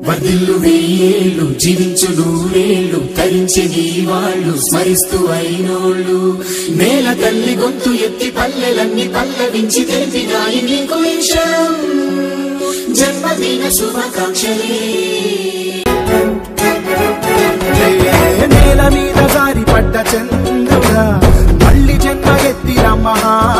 వర్ధిల్లు వెయ్యేళ్ళు జీవించు నూరేళ్ళు తరించి నీ వాళ్ళు స్మరిస్తూ అయినోళ్ళు నేల తల్లి గొంతు ఎత్తి పల్లెలన్నీ పల్లవించి తెలిపినాయి నీకు విషయం జన్మదిన శుభాకాంక్షలే నేల మీద జారి పడ్డ చంద్రుడా మళ్ళీ జన్మ ఎత్తిన మహా